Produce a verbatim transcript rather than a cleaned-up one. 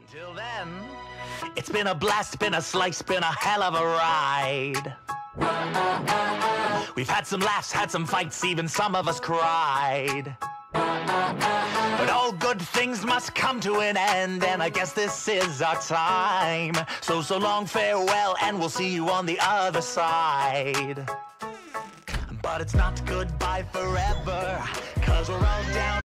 Till then, it's been a blast, been a slice, been a hell of a ride. We've had some laughs, had some fights, even some of us cried. But all good things must come to an end, and I guess this is our time. So, so long, farewell, and we'll see you on the other side. But it's not goodbye forever, 'cause we're all down.